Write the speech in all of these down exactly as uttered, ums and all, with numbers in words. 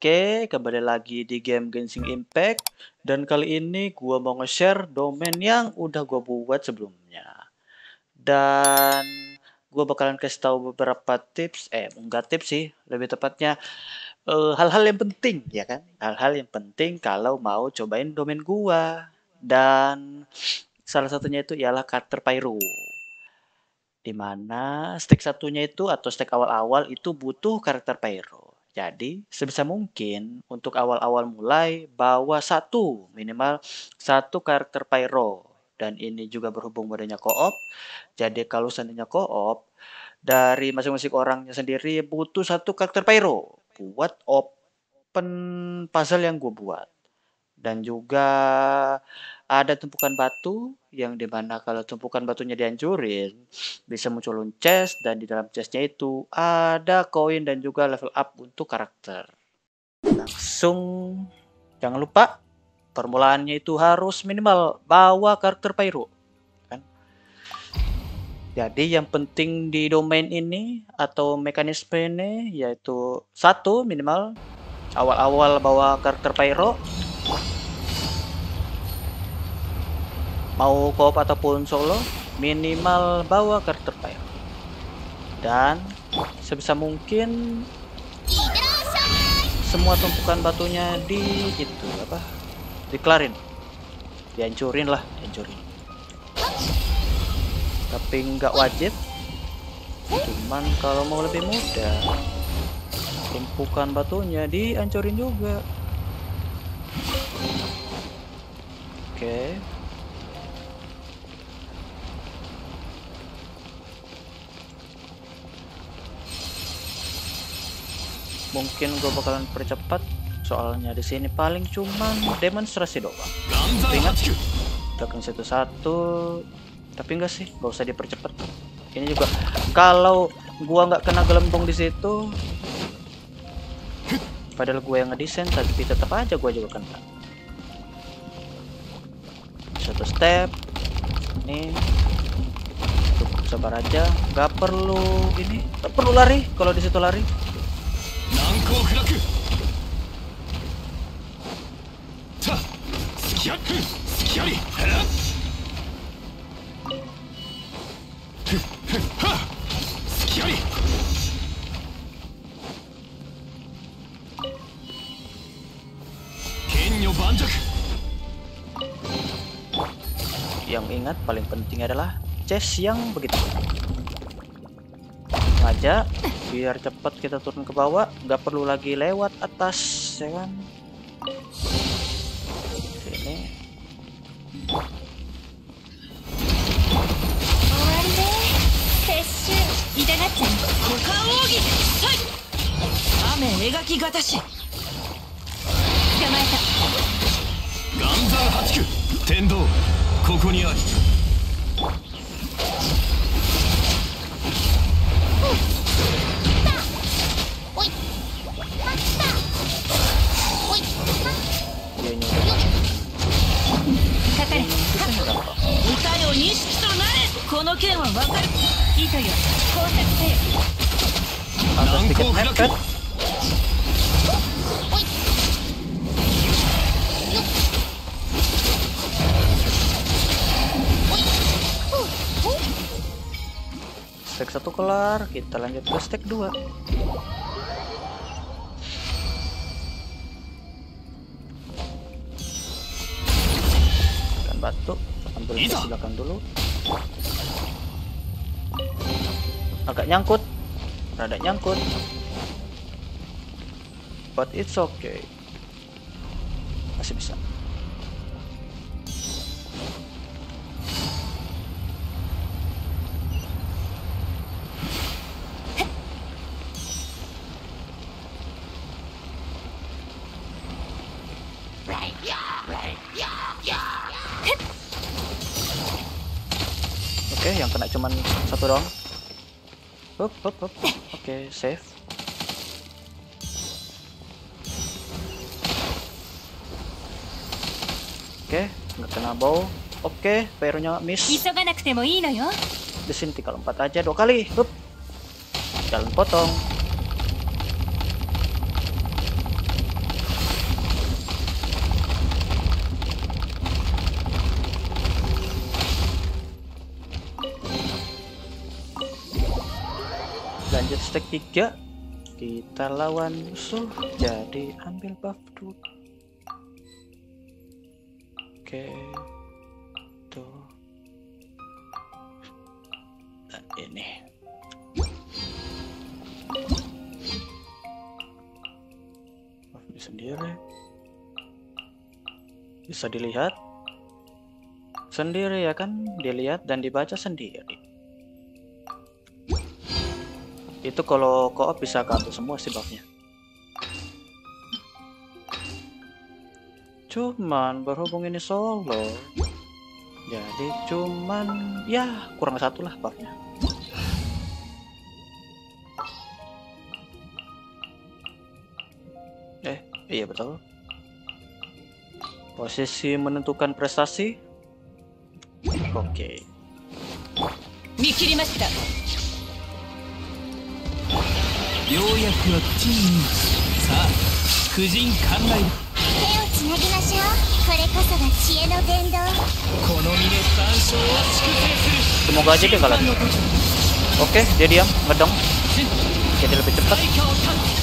Oke, kembali lagi di game Genshin Impact. Dan kali ini gua mau nge-share domain yang udah gua buat sebelumnya. Dan gua bakalan kasih tahu beberapa tips, eh enggak tips sih, lebih tepatnya eh, hal-hal yang penting ya kan? Hal-hal yang penting kalau mau cobain domain gua. Dan salah satunya itu ialah karakter Pyro. Dimana stack satunya itu atau stack awal-awal itu butuh karakter Pyro. Jadi sebisa mungkin untuk awal-awal mulai bawa satu minimal satu karakter Pyro. Dan ini juga berhubung modenya co-op. Jadi kalau seandainya co-op dari masing-masing orangnya sendiri butuh satu karakter Pyro buat open puzzle yang gue buat. Dan juga ada tumpukan batu yang dimana kalau tumpukan batunya dihancurin bisa muncul chest, dan di dalam chestnya itu ada koin dan juga level up untuk karakter. Langsung jangan lupa permulaannya itu harus minimal bawa karakter Pyro kan. Jadi yang penting di domain ini atau mekanisme ini yaitu satu minimal awal-awal bawa karakter Pyro. Mau co-op ataupun solo, minimal bawa karakter Pyro. Dan sebisa mungkin semua tumpukan batunya di itu apa? Dikelarin. Dihancurin lah, dihancurin. Tapi nggak wajib. Cuman kalau mau lebih mudah, tumpukan batunya dihancurin juga. Oke. Okay. Mungkin gue bakalan percepat soalnya di sini paling cuman demonstrasi doang. Ingat belakang satu-satu, tapi enggak sih, gak usah dipercepat. Ini juga kalau gua nggak kena gelembung di situ, padahal gue yang ngedesain, tapi tetap aja gua juga kena. Satu step, ini cukup sabar aja, nggak perlu ini, nggak perlu lari kalau di situ lari. Yang ingat paling penting adalah chest yang begitu aja biar cepat kita turun ke bawah, nggak perlu lagi lewat atas ya kan. Sini agak sedikit mepet. Stack satu kelar, kita lanjut ke stack dua. Tekan batu, ambil ke belakang dulu. Agak nyangkut, rada nyangkut, but it's okay, masih bisa. Oke, okay, yang kena cuman satu doang. Hup, hup, hup. Oke, okay, save. Oke, okay, nggak kena bow. Oke, okay, Pyro-nya miss. Di sini tinggal empat aja dua kali. Hup. Jalan potong. Lanjut stack tiga. Kita lawan musuh, jadi ambil buff dulu. Oke. Tuh. Dan ini. Buff sendiri. Bisa dilihat sendiri ya kan, dilihat dan dibaca sendiri. Itu kalau co-op bisa keambil semua sih buffnya. Cuman berhubung ini solo, jadi cuman ya kurang satu lah buffnya. Eh iya betul. Posisi menentukan prestasi. Oke. Mikirimashita. ようやくはチームさあ婦人観来手をつなぎましょう。これこそが知恵の伝道。 この峰三章を粛清する Semoga aja dia kalah. Oke, dia diam, ngedong. Jadi lebih cepat. 罪を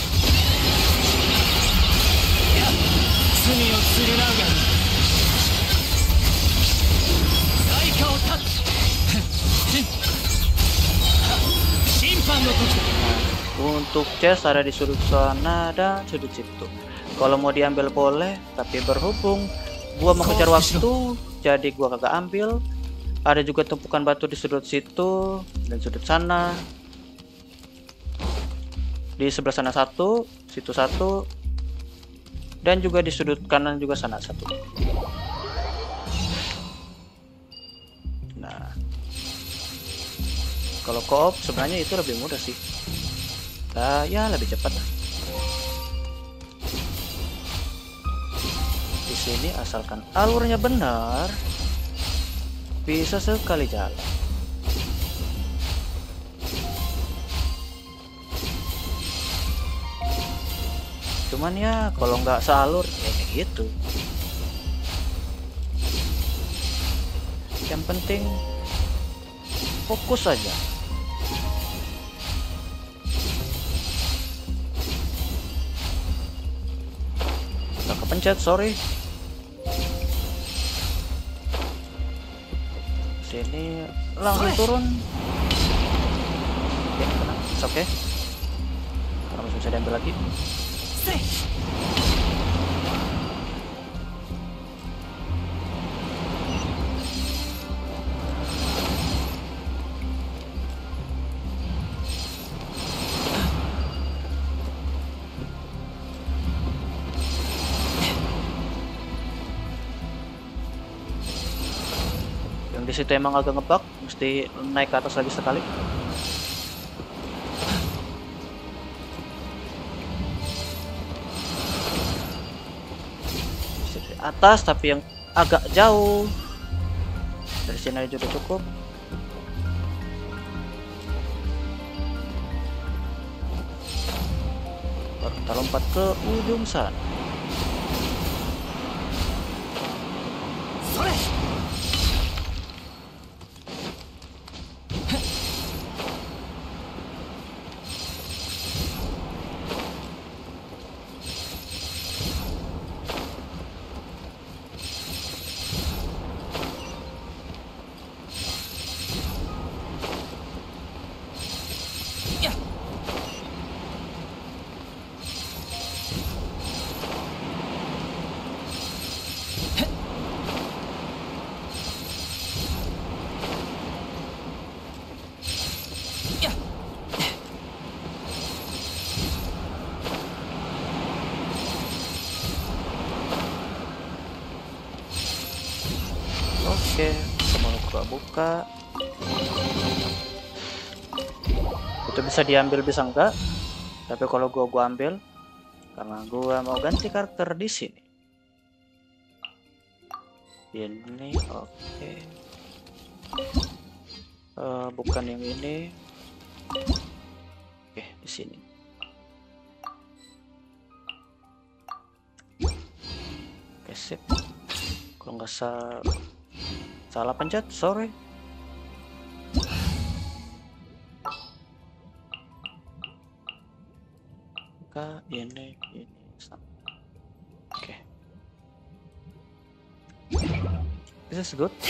償うが対価を断つ審判の時 Untuk chest ada di sudut sana dan sudut situ. Kalau mau diambil boleh, tapi berhubung gua mengejar waktu, jadi gua kagak ambil. Ada juga tumpukan batu di sudut situ dan sudut sana. Di sebelah sana satu, situ satu, dan juga di sudut kanan juga sana satu. Nah, kalau co-op sebenarnya itu lebih mudah sih. Nah, ya lebih cepat lah. Di sini asalkan alurnya benar, bisa sekali jalan. Cuman ya kalau nggak sealur ya kayak gitu. Yang penting fokus saja. Nggak kepencet, sorry. Sini langsung turun. Ya, tenang, it's okay. Karena masih bisa diambil lagi. Yang di situ emang agak ngebug, mesti naik ke atas lagi sekali. Atas tapi yang agak jauh. Dari sini aja udah cukup. Baru kita lompat ke ujung sana. Oke, kita mau buka-buka. Itu bisa diambil bisa enggak? Tapi kalau gua gua ambil karena gua mau ganti karakter di sini. Ini oke. Uh, bukan yang ini. Oke, di sini. Oke, sip. Kalau nggak salah salah pencet, sorry. apakah ini ini sama? Oke. Okay. This is good.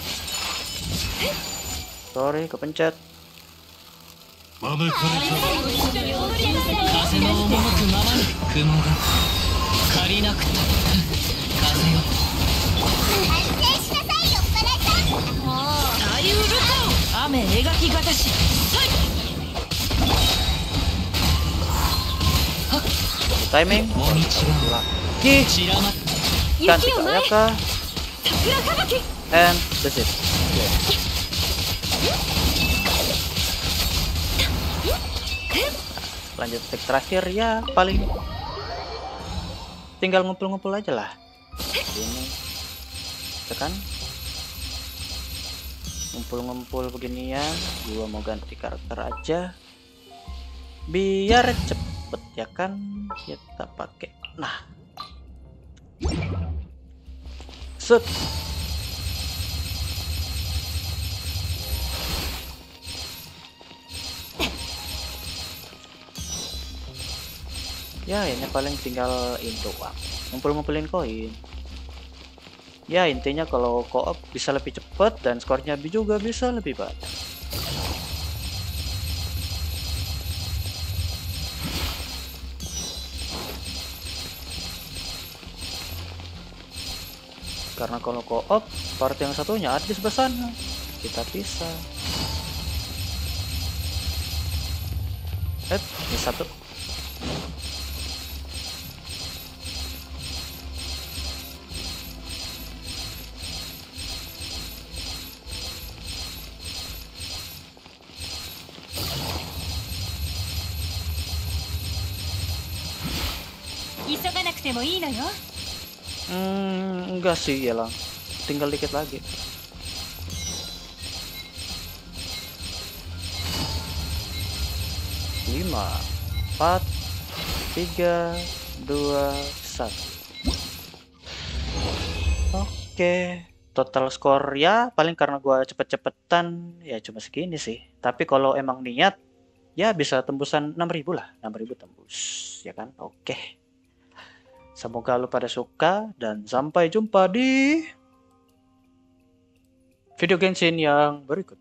Sorry, kepencet. 招かれた風の赴くままに雲が借りなくた風よ安定しなさいよっぱらさん。もうありうるか雨描きがたし Timing. もみちが Lagi. 散らま Ganti 雪を前 Kayaka. 桜吹雪 And that's it. Lanjut tag terakhir ya, paling tinggal ngumpul-ngumpul aja lah. Ini tekan ngumpul-ngumpul beginian. Gua mau ganti karakter aja biar cepet ya kan. Kita pakai nah set. Ya ini paling tinggal ini doang, ngumpul-ngumpulin koin. Ya intinya kalau co-op bisa lebih cepat dan skornya juga bisa lebih banyak. Karena kalau co-op part yang satunya ada di sebelah sana, kita bisa. Eh, ini satu. Hmm, enggak sih ya lang, tinggal dikit lagi. Lima, empat, tiga, dua, satu. Oke, total skor ya paling karena gua cepet-cepetan ya cuma segini sih. Tapi kalau emang niat ya bisa tembusan enam ribu lah, enam ribu tembus ya kan. Oke. Semoga lu pada suka dan sampai jumpa di video Genshin yang berikutnya.